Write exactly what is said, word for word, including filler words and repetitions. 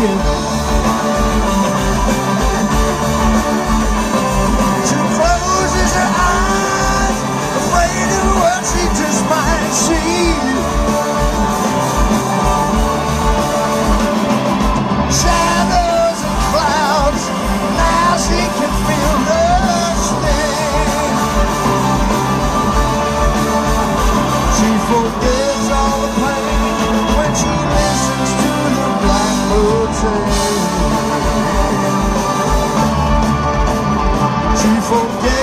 She closes her eyes, afraid of what she just might see. Shadows and clouds, now she can feel the sting. She forgets all the pain when she listens to the blackbird sing. She forgets